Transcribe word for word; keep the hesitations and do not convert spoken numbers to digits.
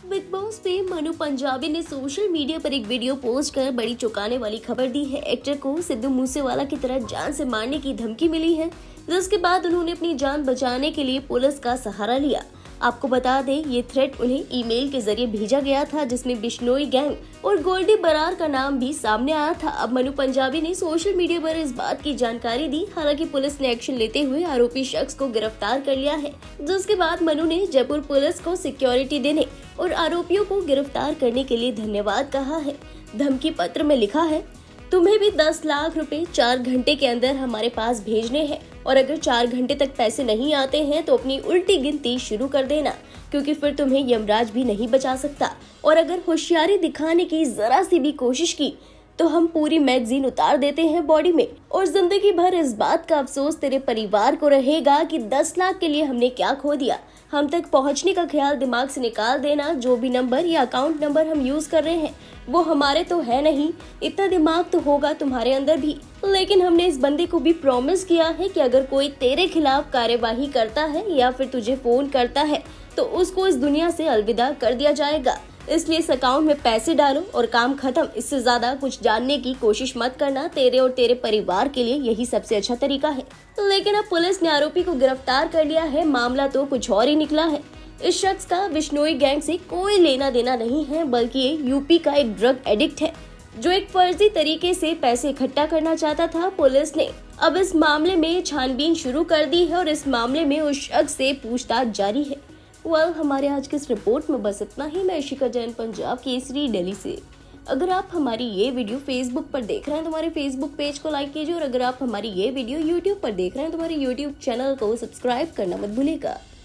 Big boss पे मनु पंजाबी ने social media पर एक वीडियो पोस्ट कर बड़ी चौंकाने वाली खबर दी है। एक्टर को सिद्धू मूसेवाला की तरह जान से मारने की धमकी मिली है, जिसके बाद उन्होंने अपनी जान बचाने के लिए पुलिस का सहारा लिया। आपको बता दें, ये थ्रेट उन्हें ईमेल के जरिए भेजा गया था, जिसमें बिश्नोई गैंग और गोल्डी बरार का नाम भी सामने आया था। अब मनु पंजाबी ने सोशल मीडिया पर इस बात की जानकारी दी। हालांकि पुलिस ने एक्शन लेते हुए आरोपी शख्स को गिरफ्तार कर लिया है, जिसके बाद मनु ने जयपुर पुलिस को सिक्योरिटी देने और आरोपियों को गिरफ्तार करने के लिए धन्यवाद कहा है। धमकी पत्र में लिखा है, तुम्हें भी दस लाख रुपए चार घंटे के अंदर हमारे पास भेजने हैं, और अगर चार घंटे तक पैसे नहीं आते हैं तो अपनी उल्टी गिनती शुरू कर देना, क्योंकि फिर तुम्हें यमराज भी नहीं बचा सकता। और अगर होशियारी दिखाने की जरा सी भी कोशिश की तो हम पूरी मैगजीन उतार देते हैं बॉडी में, और जिंदगी भर इस बात का अफसोस तेरे परिवार को रहेगा कि दस लाख के लिए हमने क्या खो दिया। हम तक पहुंचने का ख्याल दिमाग से निकाल देना। जो भी नंबर या अकाउंट नंबर हम यूज कर रहे हैं वो हमारे तो है नहीं, इतना दिमाग तो होगा तुम्हारे अंदर भी। लेकिन हमने इस बंदे को भी प्रॉमिस किया है कि अगर कोई तेरे खिलाफ कार्यवाही करता है या फिर तुझे फोन करता है तो उसको इस दुनिया से अलविदा कर दिया जाएगा। इसलिए इस अकाउंट में पैसे डालो और काम खत्म। इससे ज्यादा कुछ जानने की कोशिश मत करना। तेरे और तेरे परिवार के लिए यही सबसे अच्छा तरीका है। लेकिन अब पुलिस ने आरोपी को गिरफ्तार कर लिया है। मामला तो कुछ और ही निकला है। इस शख्स का बिश्नोई गैंग से कोई लेना देना नहीं है, बल्कि ये यूपी का एक ड्रग एडिक्ट है जो एक फर्जी तरीके से पैसे इकट्ठा करना चाहता था। पुलिस ने अब इस मामले में छानबीन शुरू कर दी है और इस मामले में उस शख्स से पूछताछ जारी है। वेल, हमारे आज के इस रिपोर्ट में बस इतना ही। मैं इशिका जैन, पंजाब केसरी, दिल्ली से। अगर आप हमारी ये वीडियो फेसबुक पर देख रहे हैं तो हमारे फेसबुक पेज को लाइक कीजिए, और अगर आप हमारी ये वीडियो यूट्यूब पर देख रहे हैं तो हमारे यूट्यूब चैनल को सब्सक्राइब करना मत भूलिएगा।